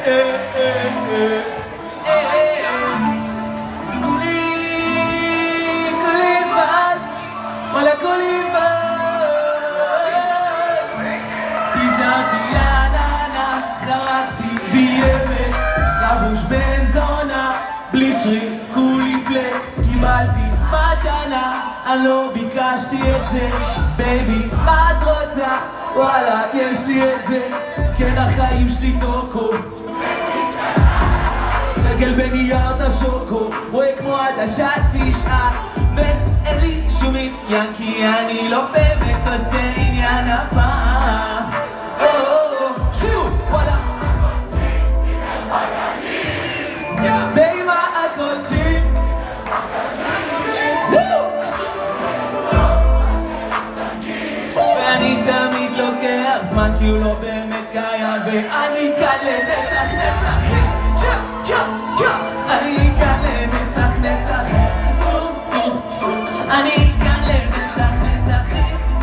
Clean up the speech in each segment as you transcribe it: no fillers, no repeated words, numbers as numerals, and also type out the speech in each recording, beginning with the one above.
בלי שריק, כולי פלקס, קיבלתי מתנה, אני לא ביקשתי את זה, בייבי, מה את רוצה? וואלה, יש לי את זה, כן החיים שלי טוקו רגל בנייר את השוקו, רואה כמו עדשת פישעה ואין לי שום עניין, כי אני לא באמת עושה עניין הפעם שירו, וואלה באמא הכל צ'יפ ואני תמיד לוקח זמן כי הוא לא באמת קיים ואני כאן לנצח נצח אני כאן לנצח נצח אני כאן לנצח נצח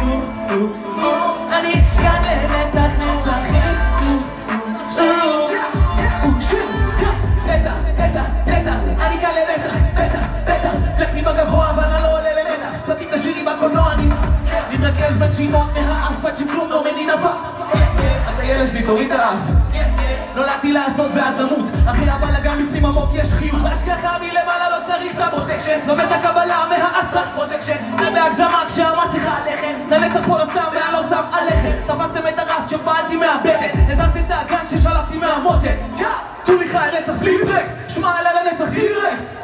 אני כאן לנצח נצח אני כאן לבטח, בטח, בטח פלקסים בגבוה אבל אני לא עולה למתח סרטים לשירים בקולנוע אני מתרכז בנשימות מהאף עד שכלום לא מניע נפח אתה ילד שלי תוריד את האף נולדתי לעשות ואז למות אחי הבלגן בפנים עמוק יש חיוך השגחה מלמעלה לא צריך את הפרוטקשן לומד את הקבלה מהאסטרל פרוטקשן ובהגזמה כשהמסכה עליכם לנצח פה לא שם ואני לא שם עליכם תפסתם את הרס כשפעלתי מהבטן הזזתם את האגן כששלפתי מהמותן כולי חי נצח בלי ברקס שמע אלה לנצח טירקס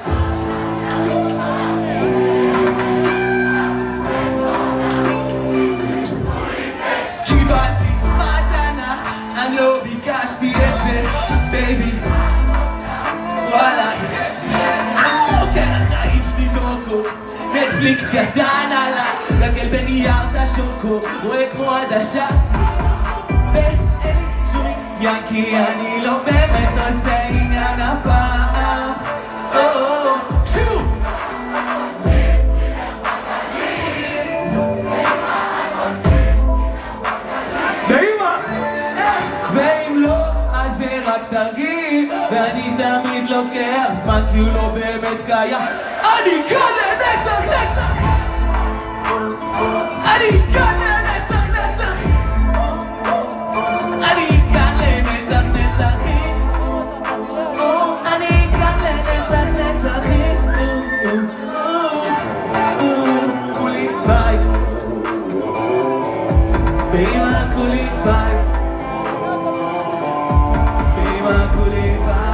קיבלתי מתנה אני לא ביקשתי את זה בייבי וואלה כן החיים שלי דוקו נטפליקס קטן עלה רגל בנייר את השוקו רואה כמו עדשה ואין לי שום עניין כי אני לא באמת עושה עניין הפעם שירו באמא ואם לא אז זה רק תרגיל ואני תמיד לוקח זמן כי הוא לא באמת קיים אני כאן לנצח נצח אני כאן לנצח נצח אני כאן לנצח נצחים אני כאן לנצח נצחים כולי וייבס באמא כולי וייבס באמא כולי וייבס